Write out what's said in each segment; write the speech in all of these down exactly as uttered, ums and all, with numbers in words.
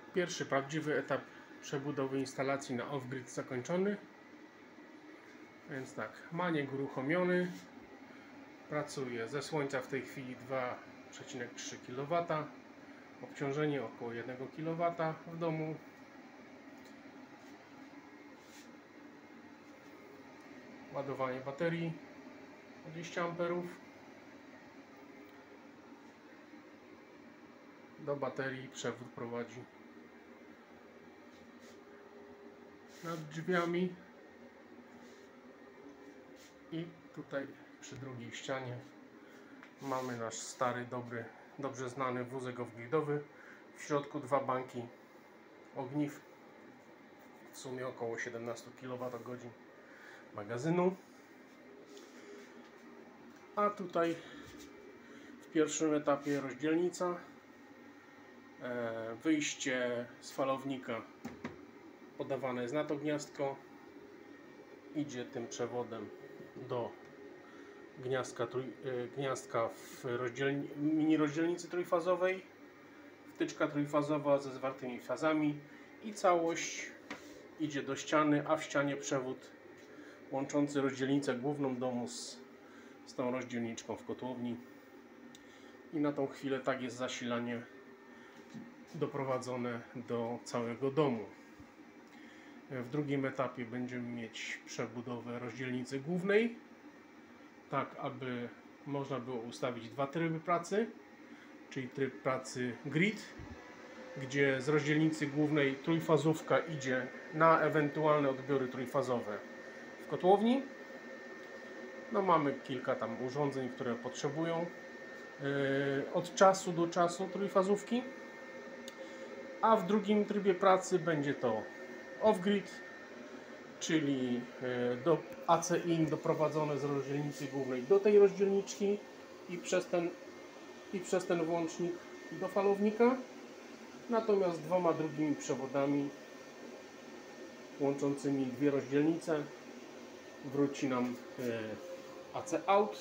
Pierwszy prawdziwy etap przebudowy instalacji na off-grid zakończony. Więc tak, maniek uruchomiony. Pracuje ze słońca w tej chwili dwa przecinek trzy kilowata. Obciążenie około jednego kilowata w domu. Ładowanie baterii dwadzieścia amperów. Do baterii przewód prowadzi nad drzwiami i tutaj przy drugiej ścianie mamy nasz stary, dobry, dobrze znany wózek off-gridowy. W środku dwa banki ogniw, w sumie około siedemnaście kilowatogodzin magazynu. A tutaj w pierwszym etapie rozdzielnica, wyjście z falownika podawane jest na to gniazdko, idzie tym przewodem do gniazdka, trój, gniazdka w rozdzielni, mini rozdzielnicy trójfazowej, wtyczka trójfazowa ze zwartymi fazami i całość idzie do ściany, a w ścianie przewód łączący rozdzielnicę główną domu z, z tą rozdzielniczką w kotłowni. I na tą chwilę tak jest zasilanie doprowadzone do całego domu. W drugim etapie będziemy mieć przebudowę rozdzielnicy głównej, tak aby można było ustawić dwa tryby pracy, czyli tryb pracy grid, gdzie z rozdzielnicy głównej trójfazówka idzie na ewentualne odbiory trójfazowe w kotłowni. No mamy kilka tam urządzeń, które potrzebują yy, od czasu do czasu trójfazówki. A w drugim trybie pracy będzie to off-grid, czyli do A C in doprowadzone z rozdzielnicy głównej do tej rozdzielniczki i przez ten, i przez ten włącznik do falownika. Natomiast dwoma drugimi przewodami łączącymi dwie rozdzielnice wróci nam A C out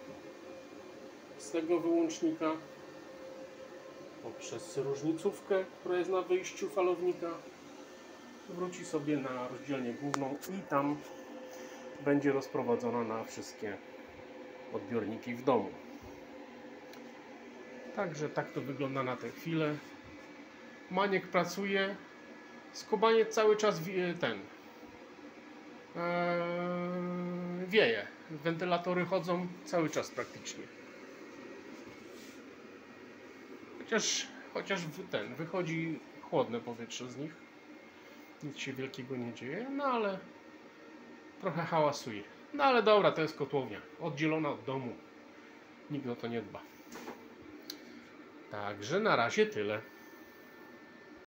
z tego wyłącznika poprzez różnicówkę, która jest na wyjściu falownika, wróci sobie na rozdzielnię główną i tam będzie rozprowadzona na wszystkie odbiorniki w domu. Także tak to wygląda na tę chwilę. Maniek pracuje, skubaniec cały czas wie, ten ee, wieje. Wentylatory chodzą cały czas praktycznie. Chociaż, chociaż ten wychodzi chłodne powietrze z nich. Nic się wielkiego nie dzieje, no ale trochę hałasuje. No ale dobra, to jest kotłownia, oddzielona od domu. Nikt o to nie dba. Także na razie tyle.